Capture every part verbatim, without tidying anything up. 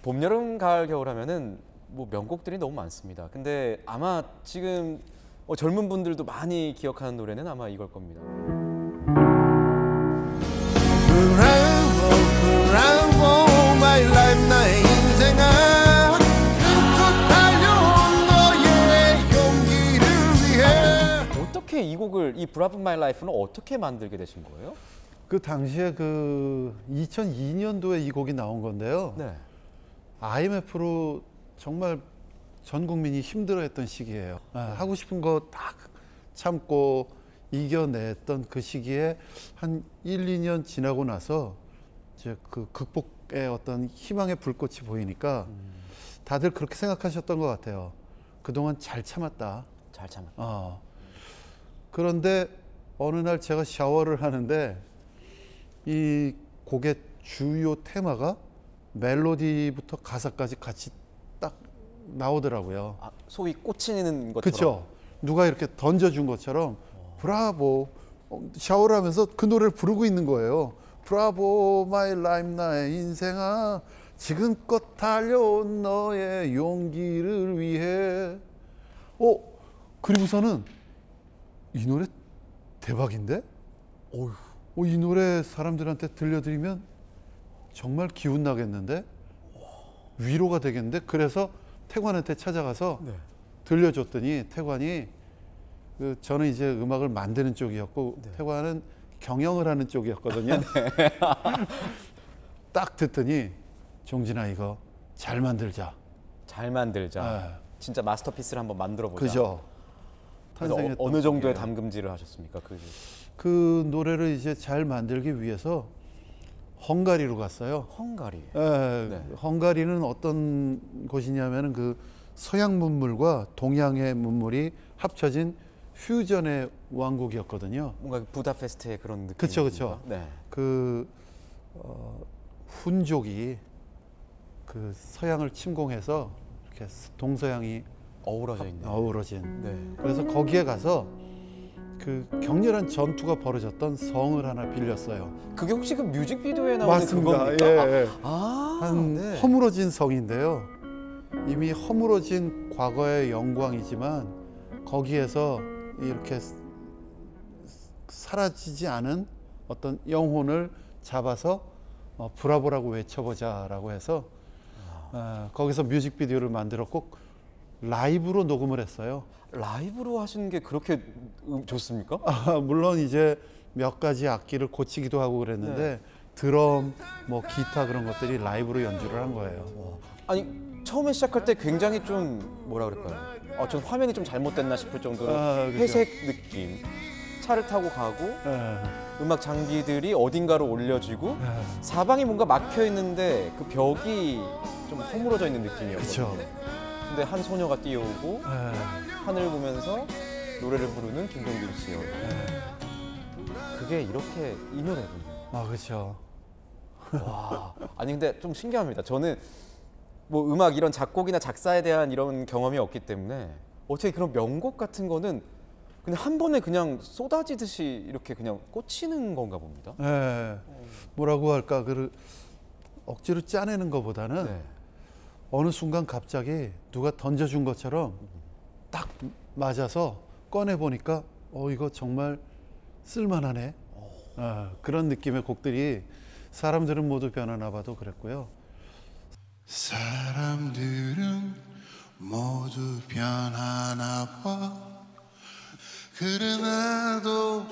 봄, 여름, 가을, 겨울 하면은 뭐 명곡들이 너무 많습니다. 근데 아마 지금 어, 젊은 분들도 많이 기억하는 노래는 아마 이걸 겁니다. 브라보 브라보 마이 라이프 나의 인생아 힘껏 달려온 너의 용기를 위해. 어떻게 이 곡을, 이 브라보 마이 라이프는 어떻게 만들게 되신 거예요? 그 당시에 그 이천이 년도에 이 곡이 나온 건데요. 네. 아이엠에프로 정말 전 국민이 힘들어했던 시기예요. 네. 하고 싶은 거 딱 참고 이겨냈던 그 시기에 한 일, 이 년 지나고 나서 이제 그 극복의 어떤 희망의 불꽃이 보이니까 음. 다들 그렇게 생각하셨던 것 같아요. 그동안 잘 참았다. 잘 참았다. 어. 그런데 어느 날 제가 샤워를 하는데 이 곡의 주요 테마가 멜로디부터 가사까지 같이 딱 나오더라고요. 아, 소위 꽂히는 것처럼. 그렇죠. 누가 이렇게 던져준 것처럼 오. 브라보. 샤워를 하면서 그 노래를 부르고 있는 거예요. 브라보 마이 라이프 나의 인생아 지금껏 달려온 너의 용기를 위해. 어 그리고서는 이 노래 대박인데? 어휴. 어, 이 노래 사람들한테 들려드리면 정말 기운 나겠는데? 위로가 되겠는데? 그래서 태관한테 찾아가서 네. 들려줬더니 태관이 그 저는 이제 음악을 만드는 쪽이었고 네. 태관은 경영을 하는 쪽이었거든요. 네. 딱 듣더니 종진아 이거 잘 만들자. 잘 만들자. 네. 진짜 마스터피스를 한번 만들어 보자. 그죠. 그래서 어, 어느 정도의 담금질을 하셨습니까? 그, 그 노래를 이제 잘 만들기 위해서 헝가리로 갔어요. 헝가리. 예, 네. 헝가리는 어떤 곳이냐면은 그 서양 문물과 동양의 문물이 합쳐진 퓨전의 왕국이었거든요. 뭔가 부다페스트의 그런 느낌. 그렇죠, 그렇죠. 네. 그 어, 훈족이 그 서양을 침공해서 이렇게 동서양이 어우러져 있는. 어우러진. 네. 그래서 거기에 가서 그 격렬한 전투가 벌어졌던 성을 하나 빌렸어요. 그게 혹시 그 뮤직비디오에 나오는 맞습니다. 그겁니까? 예. 아, 한 네. 허물어진 성인데요. 이미 허물어진 과거의 영광이지만 거기에서 이렇게 사라지지 않은 어떤 영혼을 잡아서 어, 브라보라고 외쳐보자라고 해서 어, 거기서 뮤직비디오를 만들었고 라이브로 녹음을 했어요. 라이브로 하시는 게 그렇게 좋습니까? 아, 물론 이제 몇 가지 악기를 고치기도 하고 그랬는데 네. 드럼, 뭐 기타 그런 것들이 라이브로 연주를 한 거예요. 와. 아니 처음에 시작할 때 굉장히 좀 뭐라 그럴까요? 아, 전 화면이 좀 잘못됐나 싶을 정도로 아, 회색 느낌. 차를 타고 가고 네. 음악 장비들이 어딘가로 올려지고 네. 사방이 뭔가 막혀 있는데 그 벽이 좀 허물어져 있는 느낌이었거든요. 근데 한 소녀가 뛰어오고 네. 하늘 보면서 노래를 부르는 김동길 씨요. 네. 그게 이렇게 이 노래군요. 아 그렇죠. 와, 아니 근데 좀 신기합니다. 저는 뭐 음악 이런 작곡이나 작사에 대한 이런 경험이 없기 때문에 어떻게 그런 명곡 같은 거는 그냥 한 번에 그냥 쏟아지듯이 이렇게 그냥 꽂히는 건가 봅니다. 네. 뭐라고 할까 그 억지로 짜내는 것보다는 네. 어느 순간 갑자기 누가 던져준 것처럼 딱 맞아서 꺼내 보니까 어 이거 정말 쓸만하네. 어, 그런 느낌의 곡들이 사람들은 모두 변하나 봐도 그랬고요. 사람들은 모두 변하나 봐. 그래 나도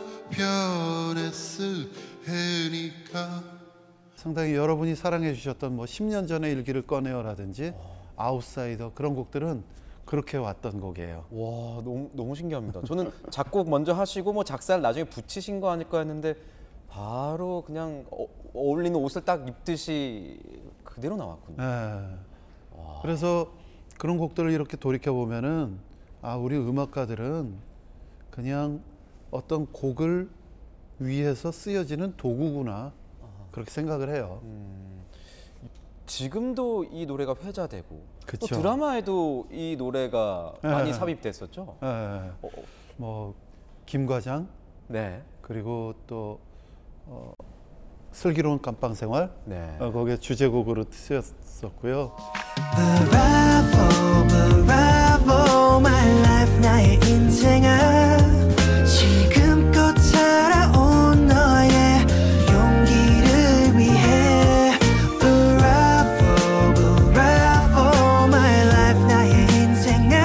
변했으니까. 상당히 여러분이 사랑해 주셨던 뭐 십 년 전의 일기를 꺼내요라든지 아웃사이더 그런 곡들은 그렇게 왔던 곡이에요. 와 너무 너무 신기합니다. 저는 작곡 먼저 하시고 뭐 작사를 나중에 붙이신 거 아닐까 했는데 바로 그냥 어, 어울리는 옷을 딱 입듯이 그대로 나왔군요. 네. 그래서 그런 곡들을 이렇게 돌이켜 보면은 아 우리 음악가들은 그냥 어떤 곡을 위해서 쓰여지는 도구구나 그렇게 생각을 해요. 음, 지금도 이 노래가 회자되고 그쵸. 또 드라마에도 이 노래가 네. 많이 삽입됐었죠. 네. 어, 뭐 김과장, 네. 그리고 또 어, 슬기로운 감방생활 네. 어, 거기에 주제곡으로 쓰였었고요. Bravo, bravo, my life 나의 인생아 지금껏 살아온 너의 용기를 위해 Bravo, bravo, my life 나의 인생아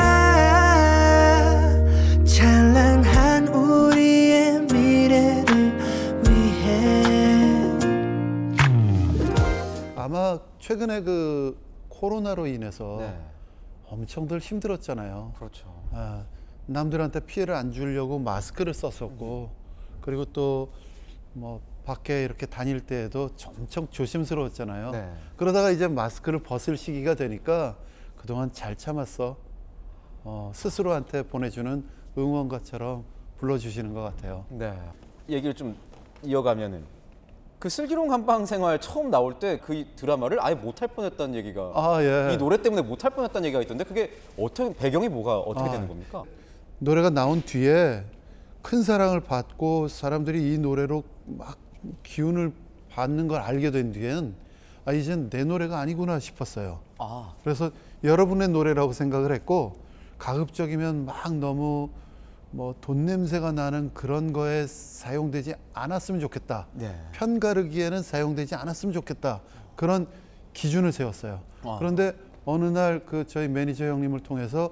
찬란한 우리의 미래를 위해. 아마 최근에 그 코로나로 인해서 네. 엄청들 힘들었잖아요. 그렇죠. 아, 남들한테 피해를 안 주려고 마스크를 썼었고 그리고 또 뭐 밖에 이렇게 다닐 때에도 엄청 조심스러웠잖아요. 네. 그러다가 이제 마스크를 벗을 시기가 되니까 그동안 잘 참았어. 어, 스스로한테 보내주는 응원가처럼 불러주시는 것 같아요. 네. 얘기를 좀 이어가면은 그 슬기로운 감방 생활 처음 나올 때 그 드라마를 아예 못할 뻔했다는 얘기가 아, 예. 이 노래 때문에 못할 뻔했다는 얘기가 있던데 그게 어떻게 배경이 뭐가 어떻게 아. 되는 겁니까? 노래가 나온 뒤에 큰 사랑을 받고 사람들이 이 노래로 막 기운을 받는 걸 알게 된 뒤엔 아, 이젠 내 노래가 아니구나 싶었어요. 아, 그래서 여러분의 노래라고 생각을 했고 가급적이면 막 너무 뭐 돈 냄새가 나는 그런 거에 사용되지 않았으면 좋겠다. 네. 편가르기에는 사용되지 않았으면 좋겠다. 그런 기준을 세웠어요. 아. 그런데 어느 날 그 저희 매니저 형님을 통해서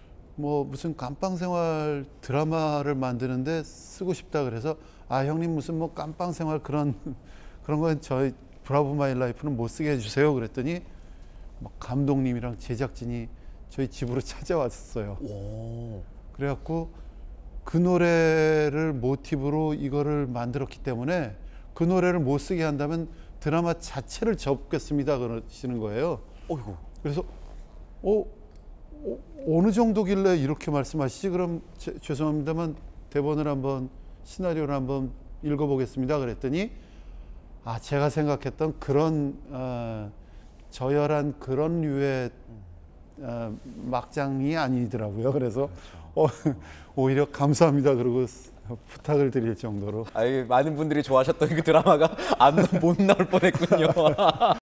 뭐 무슨 감방생활 드라마를 만드는데 쓰고 싶다 그래서 아 형님 무슨 뭐 감방생활 그런 그런 건 저희 브라보 마이 라이프는 못 쓰게 해주세요. 그랬더니 뭐 감독님이랑 제작진이 저희 집으로 찾아왔어요. 오. 그래갖고 그 노래를 모티브로 이거를 만들었기 때문에 그 노래를 못 쓰게 한다면 드라마 자체를 접겠습니다 그러시는 거예요. 어이구. 그래서 어, 어 어느 정도길래 이렇게 말씀하시지? 그럼 제, 죄송합니다만 대본을 한번 시나리오를 한번 읽어보겠습니다 그랬더니 아 제가 생각했던 그런 어, 저열한 그런 류의 어, 막장이 아니더라고요. 그래서 어, 오히려 감사합니다 그러고 부탁을 드릴 정도로. 아이, 많은 분들이 좋아하셨던 그 드라마가 안 못 나올 뻔했군요.